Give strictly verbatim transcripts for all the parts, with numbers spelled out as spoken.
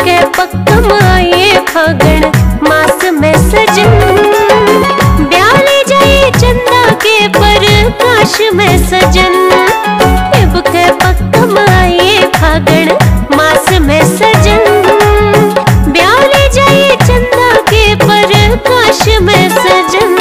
के पक्कम आए फागण मास में सजन, ब्याले जाए चंदा के पर काश में सजन। इब के पक्कम आए फागण मास में सजन, ब्याले जाए चंदा के पर काश में सजन।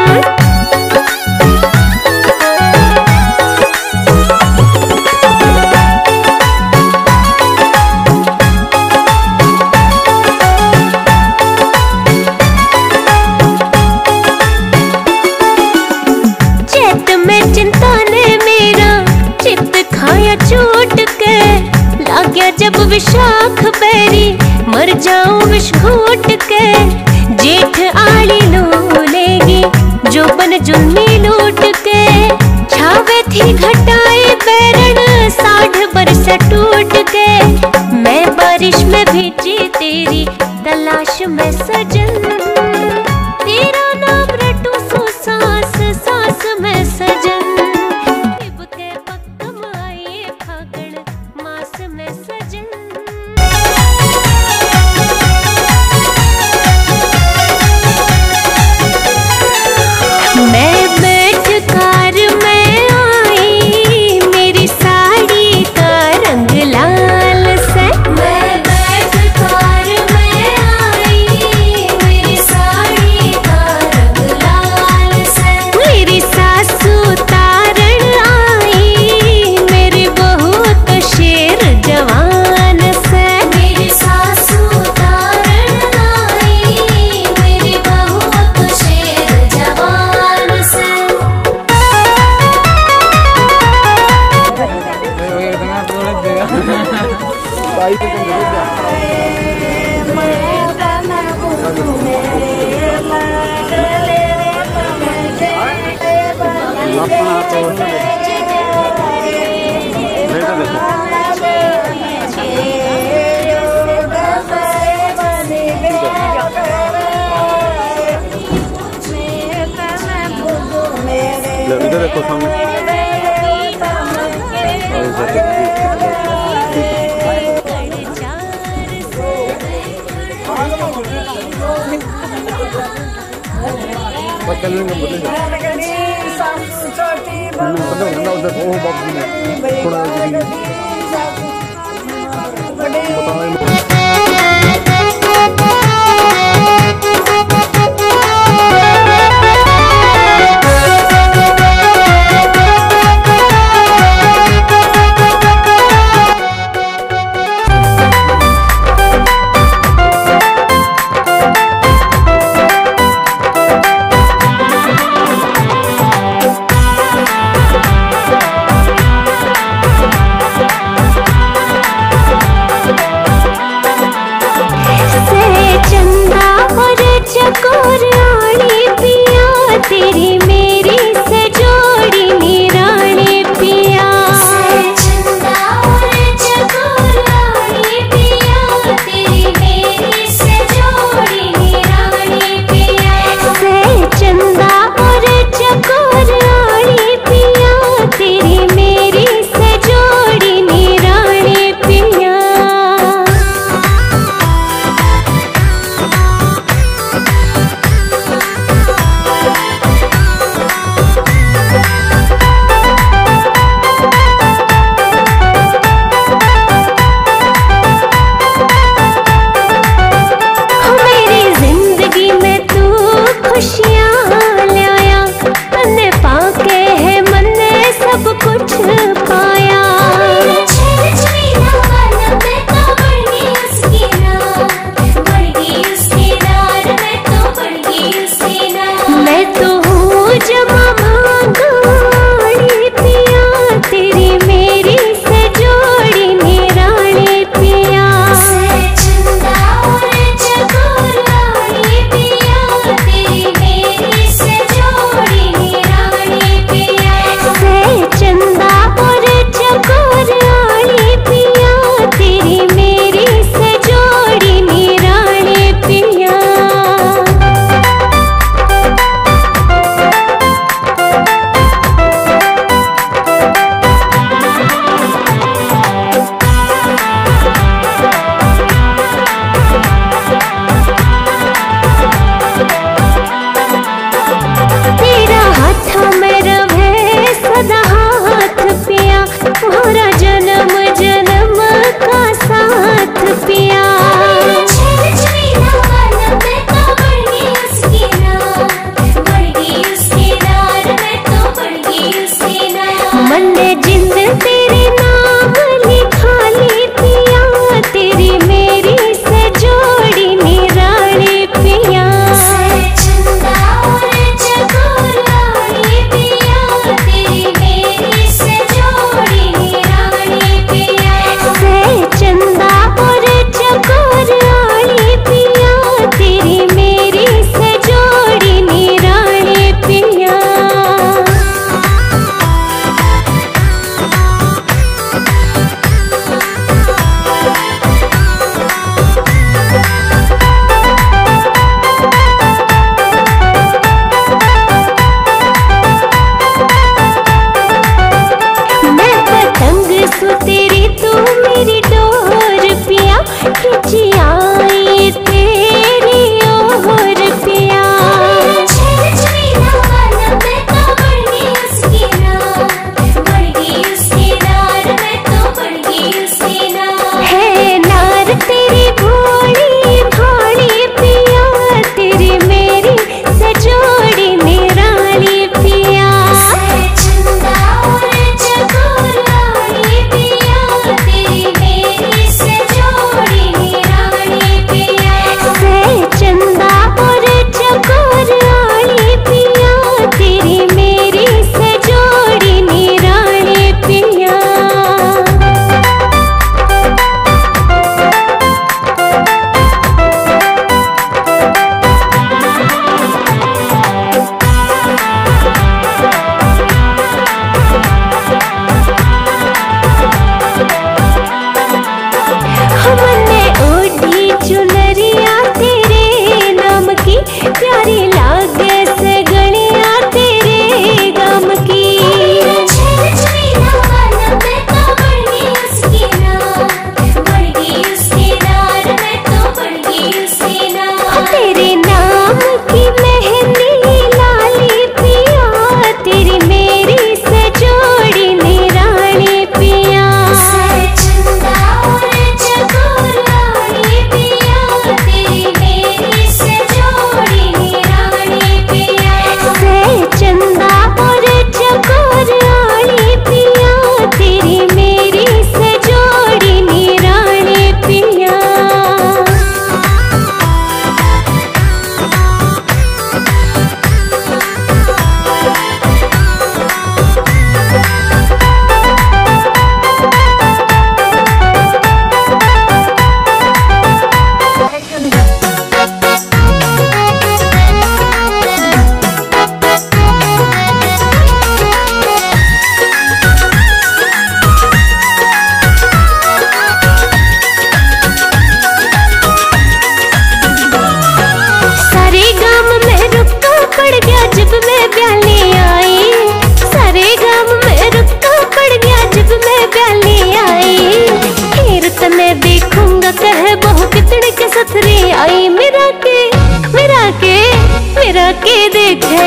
छूट के लाग्या जब विशाख बैरी मर जाऊं विष घोट के। जेठ आली लो लेगी जो बन जुल्मी लूट के, छावे थी घटाए बैरण साढ़ बरस टूट के। मैं बारिश में भीजी तेरी तलाश में सजन, तेरा नाम रटू सो सांस सांस में सजन। मैं बैठ कार में आई मेरी साड़ी का रंग लाल से, मैं बैठ कार में आई मेरी साड़ी का रंग लाल से। मेरी सासू तारण आई मेरी बहू तो शेर जवान से, मेरी सासू तारण आई मेरी बहू तो शेर जवान से। इधर देखो सामने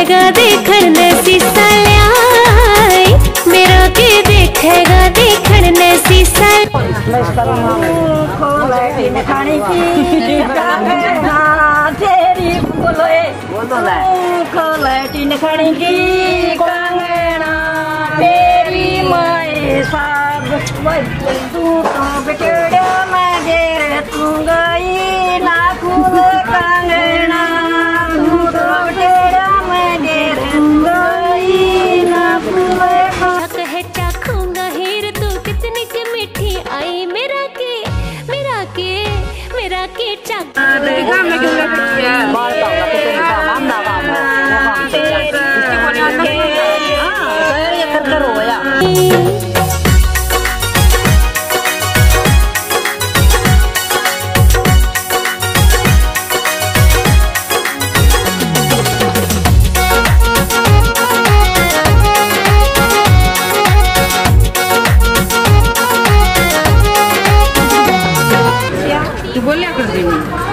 देखेगा देखण ने सीसा ल्याई, मेरा के देखेगा देखण ने सीसा खाने की तेरी बोलोए खोलटी खाने की कांगना तेरी माए साब तू तो बेटेड़ा मैं गेर तू गई ना फूल कांगना तू तो बेटेड़ा मैं गेर तू गई ना फूल कहे चाखूंगा हीर तू कितनी की मीठी आई, मेरा के मेरा के मेरा के चाक तू बोलिया कर देनी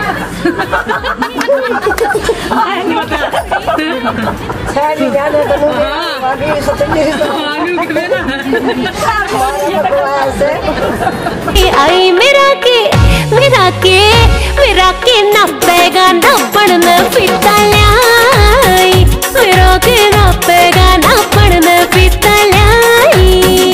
आई मेरा के मेरा के मेरा के नपेगा नपण न पीता ल्याई, मेरा के नपेगा नपण न पीता ल्याई।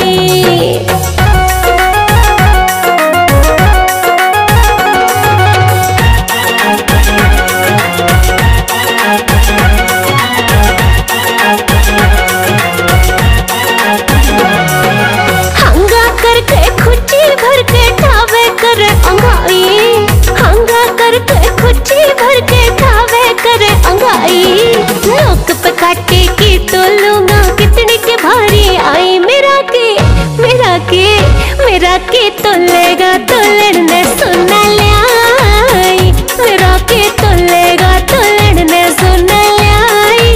काटे की तो लूंगा कितने के भारी आई, मेरा के मेरा के मेरा के तो लेगा तो लड़ने सुना ले आई, मेरा के तो लेगा तो लड़ने सुना ले आई।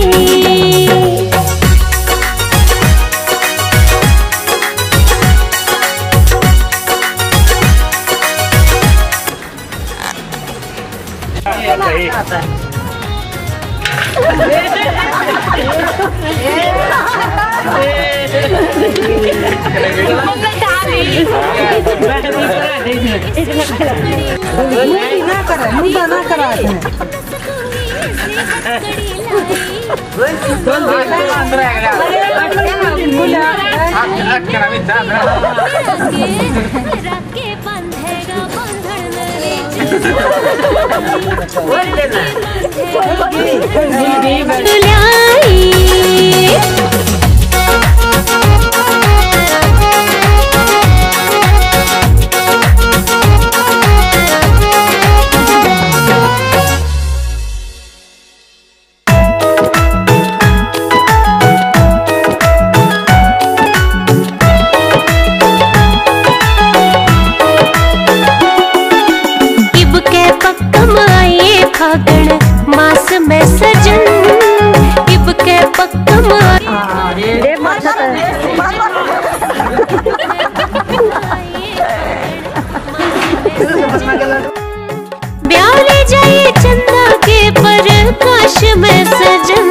फागण मास में सजन इब के पक्कम ब्याह ले जाइए चंदा के पर काश में सजन,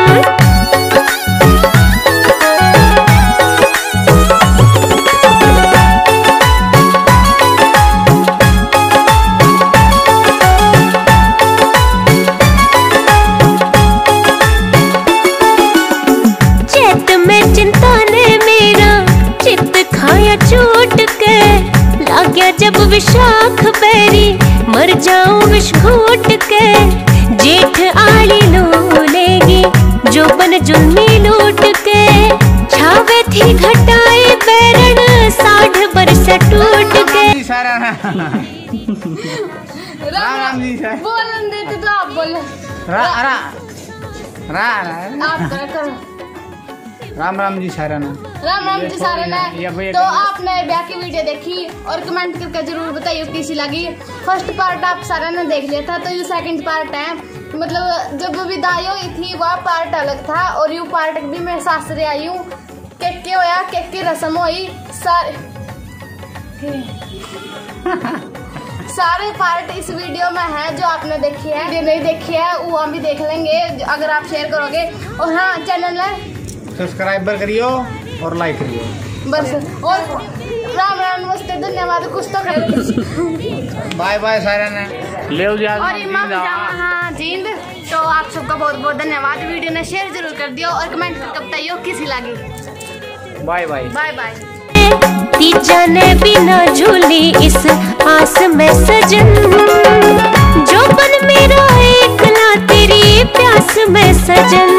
जब विशाख बैरी मर जाऊं विष घोट के, जेठ आली लूलेगी जो बन जुल्मी लूट के, छावे थी घटाए बैरण साढ़ बरस टूट के। राम जी सर बोलन देते तो आप बोलो। रा रा रा आप करो करो। राम राम जी सारा ना राम राम जी सारा ना। तो आपने ब्याह की वीडियो देखी और कमेंट करके जरूर बताइए कैसी लगी। फर्स्ट पार्ट आप सारा ने देख लिया था, तो ये सेकंड पार्ट है। मतलब जब विदाई हुई थी वह पार्ट अलग था, और यू पार्ट भी मैं सासरे आई हूँ। केक के होया, केक की रस्म हुई, सारे सारे पार्ट इस वीडियो में है जो आपने देखी है, जो नहीं देखी है वो हम भी देख लेंगे अगर आप शेयर करोगे। और हाँ, चैनल सब्सक्राइब करियो और लाइक करियो बस। और राम राम नमस्ते धन्यवाद कुछ तो कर बाय बाय सारा ने ले और इमाम जहाँ जींद। तो आप सबका बहुत बहुत धन्यवाद। वीडियो ने शेयर जरूर कर दियो और कमेंट करके बताइयो कैसी लगी। Bye bye bye bye. तीजा ने भी न झूली इस आस में सजन, जो बन मेरा एकला तेरी प्यास में सजन।